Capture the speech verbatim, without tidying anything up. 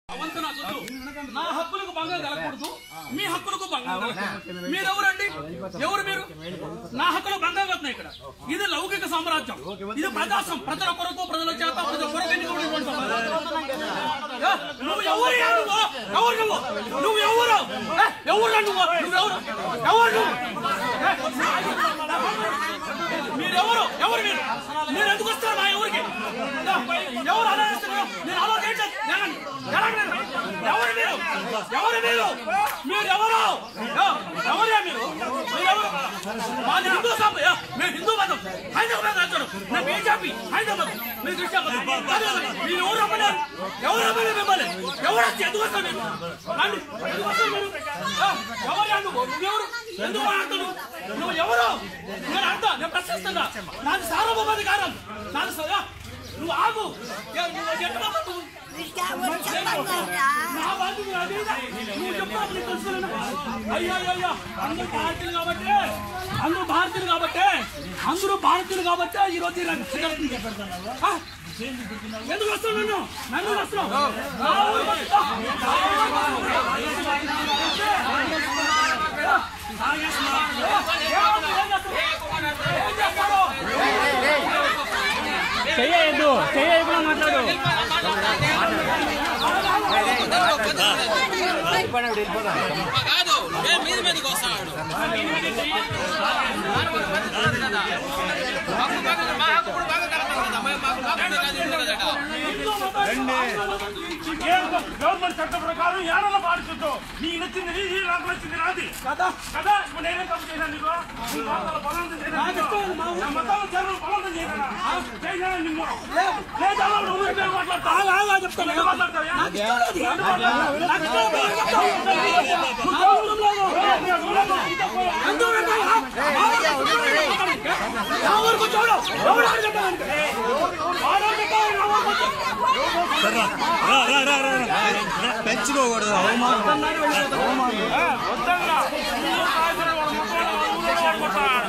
నా హక్కులకు భంగం కలగకూడదు, మీ హక్కులకు భంగం కలగకూడదు. మీరెవరండి? ఎవరు మీరు? నా హక్కులు భంగం కలుగుతున్నాయి ఇక్కడ. ఇది లౌకిక సామ్రాజ్యం, ఇది ప్రజాసం. ప్రజల కొరకు, ప్రజల చేత, ప్రజల కొరకు ఎన్నికబడినటువంటి నువ్వు ఎవరు? ఎవరు నువ్వు? నువ్వు ఎవరు? ఎవరు నువ్వు? నువ్వెవరు? ఎవరు నువ్వు? మీరెవరు? ఎవరు మీరు? మీరు ఎందుకు వస్తారు మా ఎవరికి? ఎవరు అలా చేస్తున్నారు? నేను అలా చేయట్లేదు. ఎవరు మీరు? ఎవరు మీరు? మీరు ఎవరు? ఎవరే మీరు? మీరెవరు? మాది హిందూ సాంబయ్య, మేము హిందూ మతం. హైదరాబాద్ రాజ్యం, మేము బీజేపీ. హైదరాబాద్ మీరు క్రిస్టియన్ మతం. మీరు ఎవరు రమ్మన్నారు? ఎవరు రమ్మన్నారు మిమ్మల్ని? ఎవరు వచ్చి ఎందుకు వస్తారు మీరు? రండి, ఎందుకు వస్తారు మీరు? ఎవరు నువ్వు? నువ్వెవరు? ఎందుకు మాట్లాడుతున్నావు? నువ్వు ఎవరు? నేను అంటా, నేను ప్రశ్నిస్తున్నా. నాది సార్వభౌమాధికారం. నాది నువ్వు ఆగు. అయ్యా అయ్యా అందరూ భారతీయులు కాబట్టి అందరూ భారతీయులు కాబట్టి అందరూ భారతీయులు కాబట్టి ఈ రోజు ఎందుకు వస్తున్నావు? నన్ను నన్ను వస్తున్నావు? చెయ్యొద్దు, చెయ్యకుండా మాట్లాడు. కాదు మీద మీదకి వస్తాడు. గవర్నమెంట్ చట్టం ప్రకారం ఏడలో పాడుతుందో నీ నచ్చింది నీ నాకు నచ్చింది నాది కదా కదా. ఇప్పుడు నేనే తప్పు చేశాను. నీకు బలవంతం చేయాలి, మతాలు చదువు బలవంతం చేయాలి నిన్ను మాట్లాడతా చెప్తాను. పెంచుకోకూడదు. వద్దన్నా